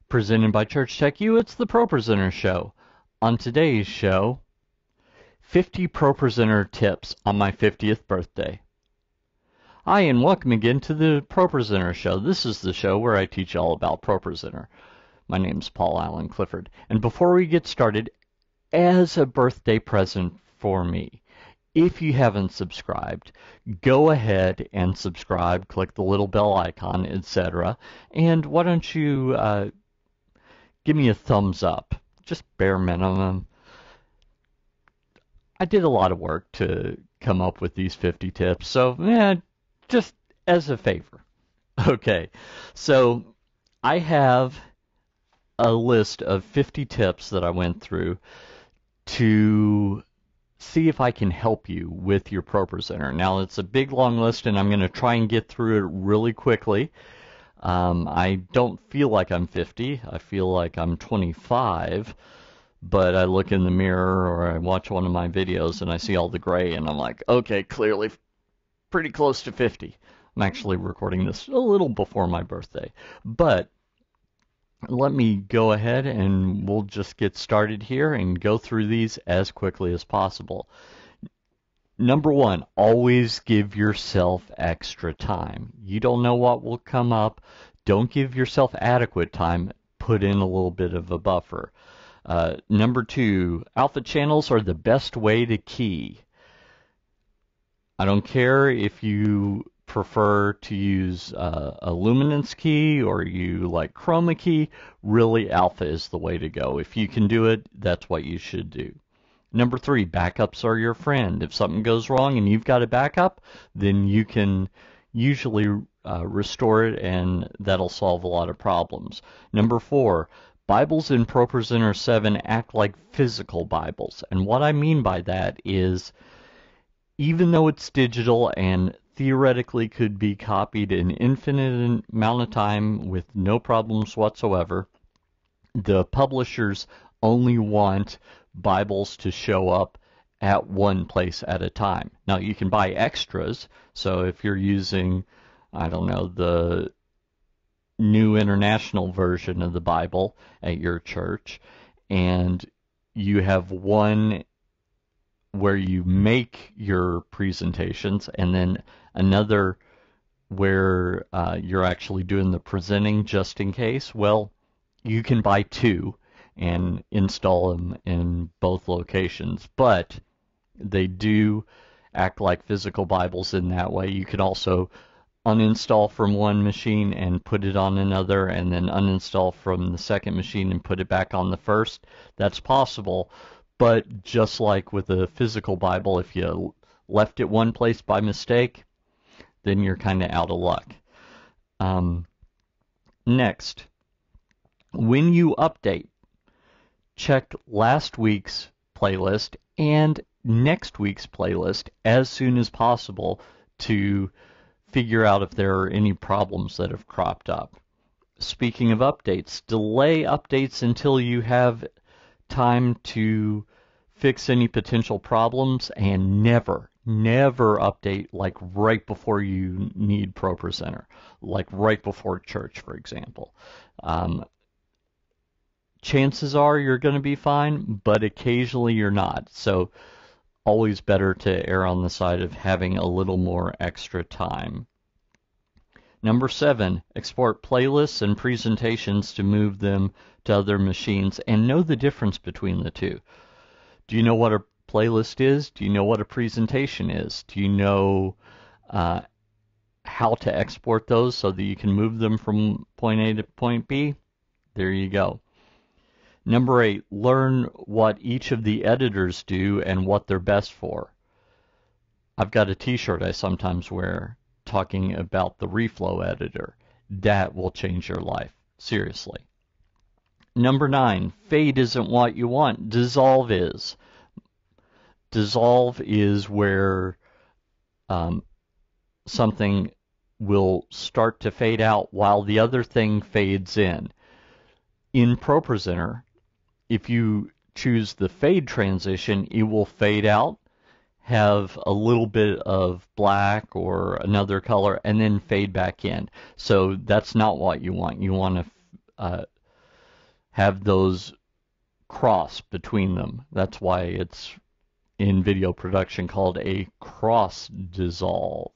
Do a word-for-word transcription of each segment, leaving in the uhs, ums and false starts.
Presented by ChurchTech U, it's the ProPresenter Show. On today's show, fifty ProPresenter tips on my fiftieth birthday. Hi, and welcome again to the ProPresenter Show. This is the show where I teach you all about ProPresenter. My name's Paul Alan Clifford. And before we get started, as a birthday present for me, if you haven't subscribed, go ahead and subscribe, click the little bell icon, et cetera. And why don't you uh, give me a thumbs up, just bare minimum. I did a lot of work to come up with these fifty tips, so yeah, just as a favor. Okay, so I have a list of fifty tips that I went through to see if I can help you with your ProPresenter. Now, it's a big, long list, and I'm going to try and get through it really quickly. Um, I don't feel like I'm fifty. I feel like I'm twenty-five, but I look in the mirror or I watch one of my videos and I see all the gray, and I'm like, okay, clearly pretty close to fifty. I'm actually recording this a little before my birthday, but let me go ahead and we'll just get started here and go through these as quickly as possible. Number one, always give yourself extra time. You don't know what will come up. Don't give yourself adequate time. Put in a little bit of a buffer. Uh, number two, alpha channels are the best way to key. I don't care if you prefer to use uh, a luminance key or you like chroma key. Really, alpha is the way to go. If you can do it, that's what you should do. Number three, backups are your friend. If something goes wrong and you've got a backup, then you can usually uh, restore it, and that'll solve a lot of problems. Number four, Bibles in ProPresenter seven act like physical Bibles. And what I mean by that is, even though it's digital and theoretically could be copied an infinite amount of time with no problems whatsoever, the publishers only want Bibles to show up at one place at a time. Now, you can buy extras, so if you're using, I don't know, the New International Version of the Bible at your church, and you have one where you make your presentations, and then another where uh, you're actually doing the presenting just in case, well, you can buy two and install them in both locations. But they do act like physical Bibles in that way. You can also uninstall from one machine and put it on another, and then uninstall from the second machine and put it back on the first. That's possible, but just like with a physical Bible, if you left it one place by mistake, then you're kind of out of luck. Um, next, when you update, check last week's playlist and next week's playlist as soon as possible to figure out if there are any problems that have cropped up. Speaking of updates, delay updates until you have time to fix any potential problems, and never, never update like right before you need ProPresenter, like right before church, for example. Um, chances are you're going to be fine, but occasionally you're not. So always better to err on the side of having a little more extra time. Number seven, export playlists and presentations to move them to other machines, and know the difference between the two. Do you know what a playlist is? Do you know what a presentation is? Do you know uh, how to export those so that you can move them from point A to point B? There you go. Number eight, learn what each of the editors do and what they're best for. I've got a t-shirt I sometimes wear talking about the reflow editor. That will change your life. Seriously. Number nine, fade isn't what you want. Dissolve is. Dissolve is where um, something will start to fade out while the other thing fades in. In ProPresenter, if you choose the fade transition, it will fade out, have a little bit of black or another color, and then fade back in. So that's not what you want. You want to uh, have those cross between them. That's why it's in video production called a cross dissolve.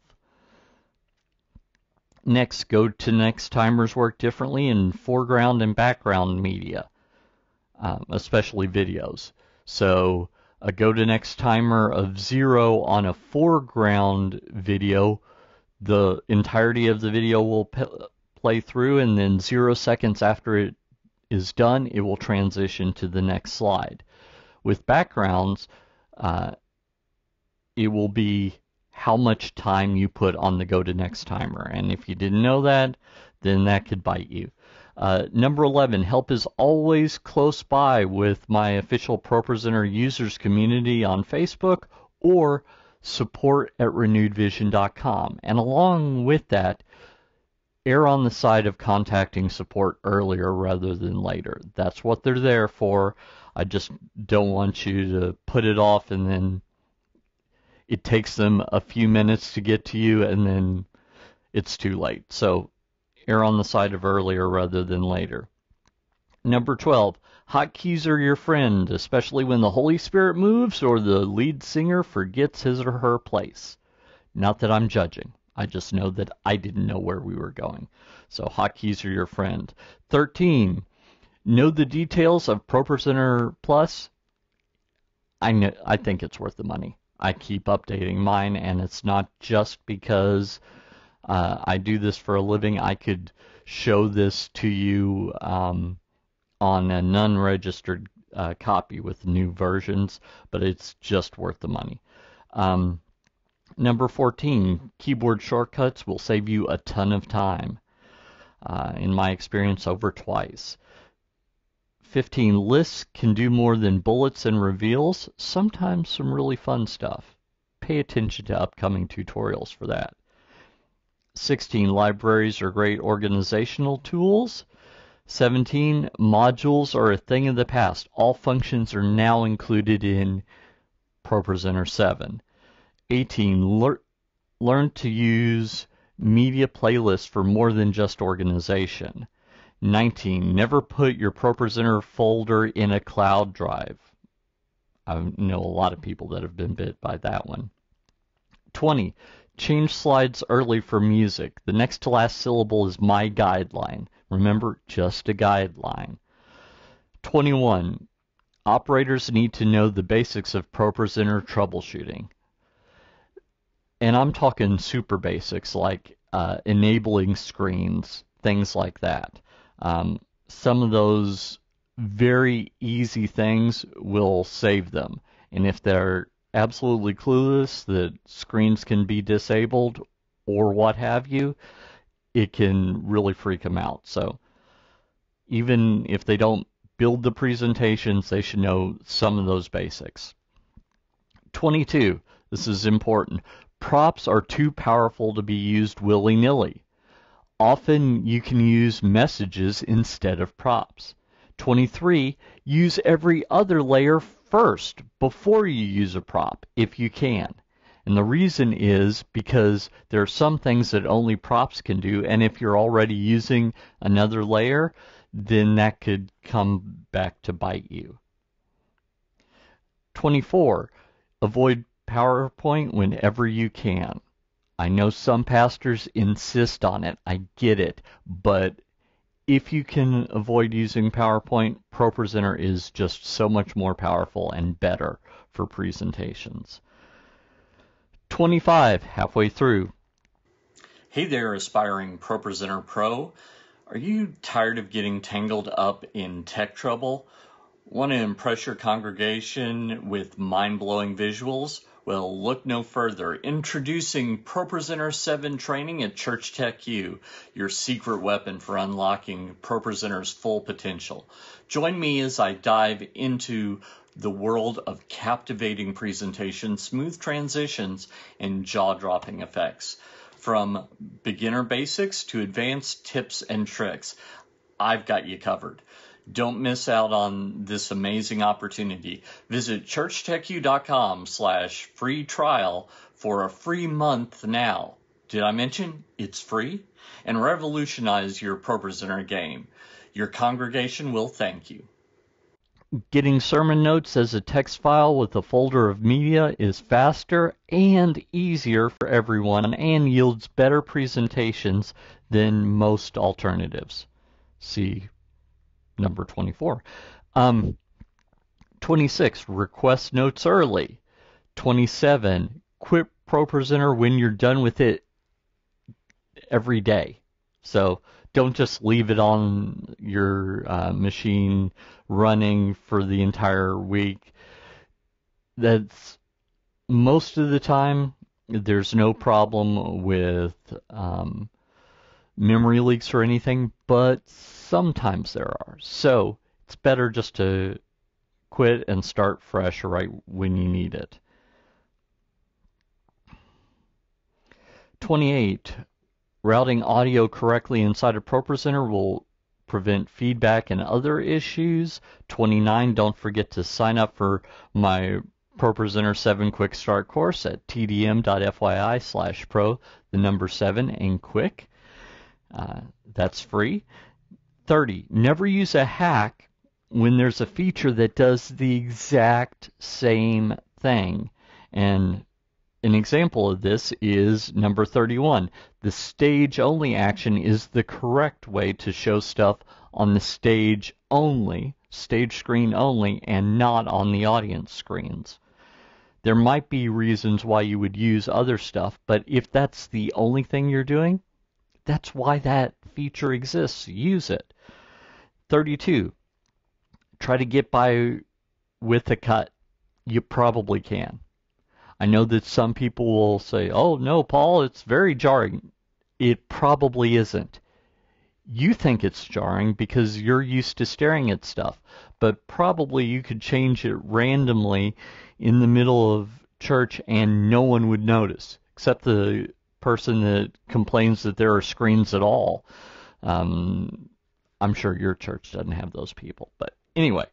Next, go to next timers work differently in foreground and background media, um, especially videos. So a go to next timer of zero on a foreground video, the entirety of the video will p- play through, and then zero seconds after it is done, it will transition to the next slide. With backgrounds, uh, it will be how much time you put on the go to next timer. And if you didn't know that, then that could bite you. Uh, number eleven, help is always close by with my official ProPresenter users community on Facebook or support at renewed vision dot com. And along with that, err on the side of contacting support earlier rather than later. That's what they're there for. I just don't want you to put it off and then it takes them a few minutes to get to you and then it's too late. So err on the side of earlier rather than later. Number twelve, hotkeys are your friend, especially when the Holy Spirit moves or the lead singer forgets his or her place. Not that I'm judging. I just know that I didn't know where we were going. So hotkeys are your friend. thirteen, know the details of ProPresenter Plus. I know, I think it's worth the money. I keep updating mine, and it's not just because uh, I do this for a living. I could show this to you um, on a non-registered uh, copy with new versions, but it's just worth the money. Um, number fourteen, keyboard shortcuts will save you a ton of time. Uh, in my experience, over twice. fifteen, lists can do more than bullets and reveals, sometimes some really fun stuff. Pay attention to upcoming tutorials for that. sixteen, libraries are great organizational tools. seventeen, modules are a thing of the past. All functions are now included in ProPresenter seven. eighteen, lear- learn to use media playlists for more than just organization. nineteen, never put your ProPresenter folder in a cloud drive. I know a lot of people that have been bit by that one. twenty, change slides early for music. The next to last syllable is my guideline. Remember, just a guideline. twenty-one, operators need to know the basics of ProPresenter troubleshooting. And I'm talking super basics like uh, enabling screens, things like that. Um, some of those very easy things will save them. And if they're absolutely clueless that screens can be disabled or what have you, it can really freak them out. So even if they don't build the presentations, they should know some of those basics. twenty-two, this is important. Props are too powerful to be used willy-nilly. Often you can use messages instead of props. twenty-three, use every other layer first before you use a prop, if you can. And the reason is because there are some things that only props can do, and if you're already using another layer, then that could come back to bite you. twenty-four, avoid PowerPoint whenever you can. I know some pastors insist on it. I get it. But if you can avoid using PowerPoint, ProPresenter is just so much more powerful and better for presentations. twenty-five, halfway through. Hey there, aspiring ProPresenter Pro. Are you tired of getting tangled up in tech trouble? Want to impress your congregation with mind-blowing visuals? Well, look no further. Introducing ProPresenter seven training at ChurchTech U, your secret weapon for unlocking ProPresenter's full potential. Join me as I dive into the world of captivating presentations, smooth transitions, and jaw-dropping effects. From beginner basics to advanced tips and tricks, I've got you covered. Don't miss out on this amazing opportunity. Visit churchtech.u.com slash free trial for a free month now. Did I mention it's free? And revolutionize your ProPresenter game. Your congregation will thank you. Getting sermon notes as a text file with a folder of media is faster and easier for everyone and yields better presentations than most alternatives. See number twenty-four. Um, twenty-six, request notes early. twenty-seven, quit ProPresenter when you're done with it every day. So don't just leave it on your uh, machine running for the entire week. That's most of the time, there's no problem with um, memory leaks or anything, but sometimes there are. So it's better just to quit and start fresh right when you need it. twenty-eight. Routing audio correctly inside a ProPresenter will prevent feedback and other issues. twenty-nine. Don't forget to sign up for my ProPresenter seven Quick Start course at T D M dot F Y I slash pro, the number seven, and quick. Uh, that's free. thirty. Never use a hack when there's a feature that does the exact same thing. And an example of this is number thirty-one. The stage-only action is the correct way to show stuff on the stage only, stage screen only, and not on the audience screens. There might be reasons why you would use other stuff, but if that's the only thing you're doing, that's why that feature exists. Use it. thirty-two. Try to get by with a cut. You probably can. I know that some people will say, oh, no, Paul, it's very jarring. It probably isn't. You think it's jarring because you're used to staring at stuff, but probably you could change it randomly in the middle of church and no one would notice, except the person that complains that there are screens at all. Um, I'm sure your church doesn't have those people, but anyway.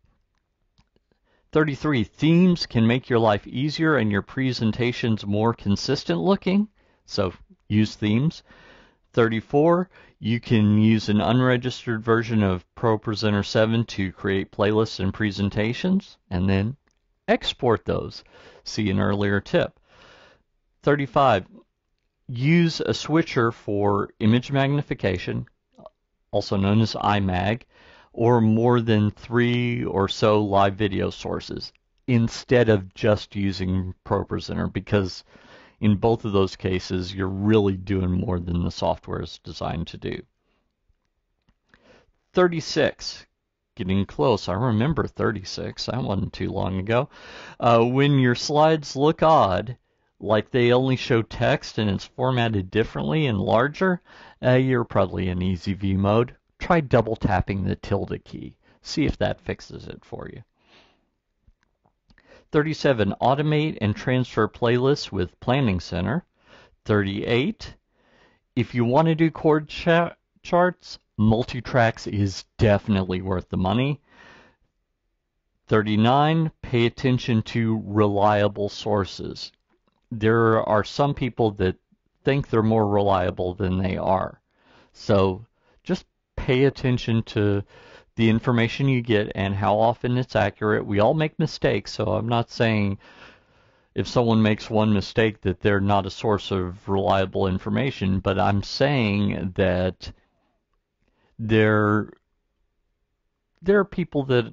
thirty-three. Themes can make your life easier and your presentations more consistent looking, so use themes. thirty-four. You can use an unregistered version of ProPresenter seven to create playlists and presentations, and then export those. See an earlier tip. thirty-five. Use a switcher for image magnification, also known as iMag, or more than three or so live video sources instead of just using ProPresenter, because in both of those cases you're really doing more than the software is designed to do. thirty-six. Getting close. I remember thirty-six. That wasn't too long ago. Uh, when your slides look odd, like they only show text and it's formatted differently and larger, uh, you're probably in easy view mode. Try double tapping the tilde key. See if that fixes it for you. thirty-seven. Automate and transfer playlists with Planning Center. thirty-eight. If you want to do chord cha charts, multitracks is definitely worth the money. thirty-nine. Pay attention to reliable sources. There are some people that think they're more reliable than they are. So just pay attention to the information you get and how often it's accurate. We all make mistakes, so I'm not saying if someone makes one mistake that they're not a source of reliable information, but I'm saying that there, there are people that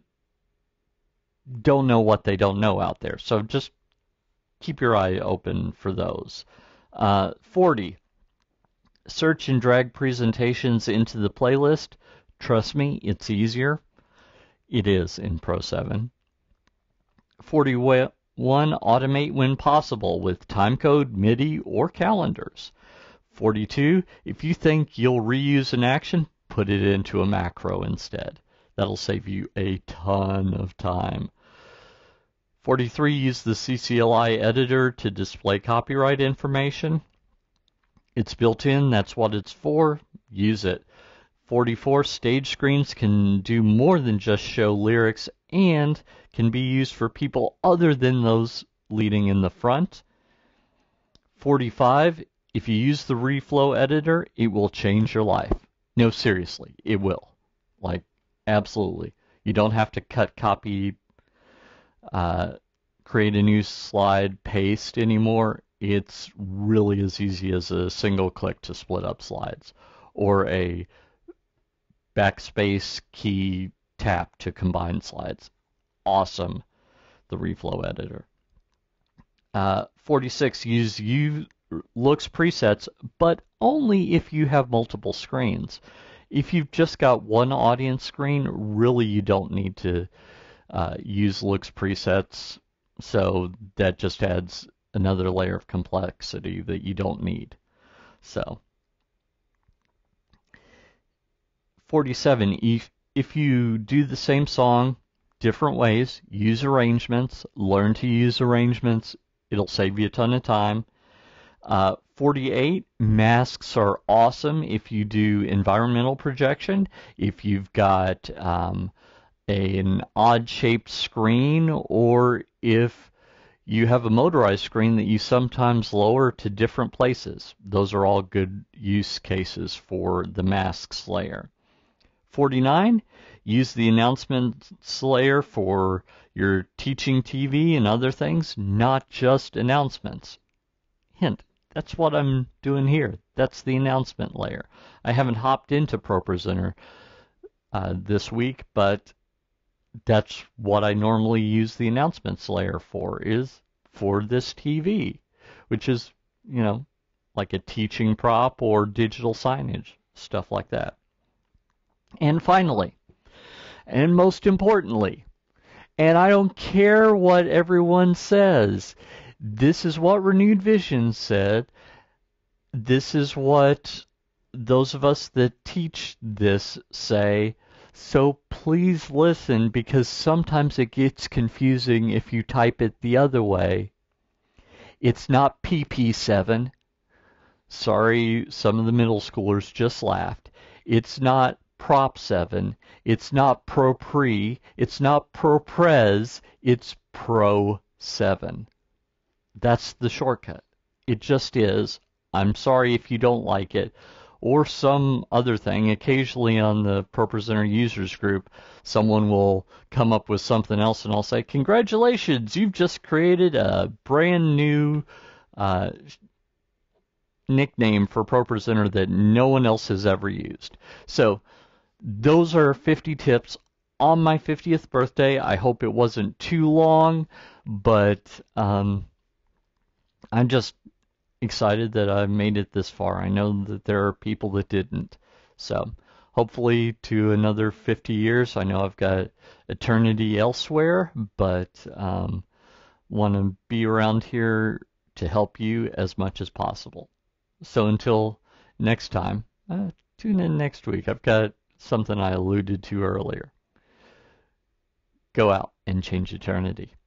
don't know what they don't know out there. So just keep your eye open for those. Uh, forty. Search and drag presentations into the playlist. Trust me, it's easier. It is in Pro seven. forty-one. Automate when possible with timecode, MIDI, or calendars. forty-two. If you think you'll reuse an action, put it into a macro instead. That'll save you a ton of time. forty-three. Use the C C L I editor to display copyright information. It's built in, that's what it's for. Use it. forty-four. Stage screens can do more than just show lyrics and can be used for people other than those leading in the front. forty-five. If you use the reflow editor, it will change your life. No, seriously, it will. Like, absolutely. You don't have to cut, copy, uh, create a new slide, paste anymore. It's really as easy as a single click to split up slides, or a backspace key tap to combine slides. Awesome, the reflow editor. Uh, forty-six, use U looks presets, but only if you have multiple screens. If you've just got one audience screen, really you don't need to uh, use looks presets. So that just adds another layer of complexity that you don't need. So forty-seven, if, if you do the same song different ways, use arrangements, learn to use arrangements, it'll save you a ton of time. Uh, forty-eight, masks are awesome if you do environmental projection. If you've got um, a, an odd-shaped screen, or if you have a motorized screen that you sometimes lower to different places. Those are all good use cases for the masks layer. forty-nine, use the announcements layer for your teaching T V and other things, not just announcements. Hint, that's what I'm doing here. That's the announcement layer. I haven't hopped into ProPresenter uh, this week, but that's what I normally use the announcements layer for, is for this T V, which is, you know, like a teaching prop or digital signage, stuff like that. And finally, and most importantly, and I don't care what everyone says, this is what Renewed Vision said. This is what those of us that teach this say. So please listen, because sometimes it gets confusing if you type it the other way. It's not P P seven. Sorry, some of the middle schoolers just laughed. It's not Prop seven. It's not ProPre. It's not ProPres. It's Pro seven. That's the shortcut. It just is. I'm sorry if you don't like it. Or some other thing. Occasionally on the ProPresenter users group, someone will come up with something else and I'll say, congratulations, you've just created a brand new uh, nickname for ProPresenter that no one else has ever used. So those are fifty tips on my fiftieth birthday. I hope it wasn't too long, but um, I'm just excited that I made it this far. I know that there are people that didn't. So hopefully to another fifty years. I know I've got eternity elsewhere, but um, want to be around here to help you as much as possible. So until next time, uh, tune in next week. I've got something I alluded to earlier. Go out and change eternity.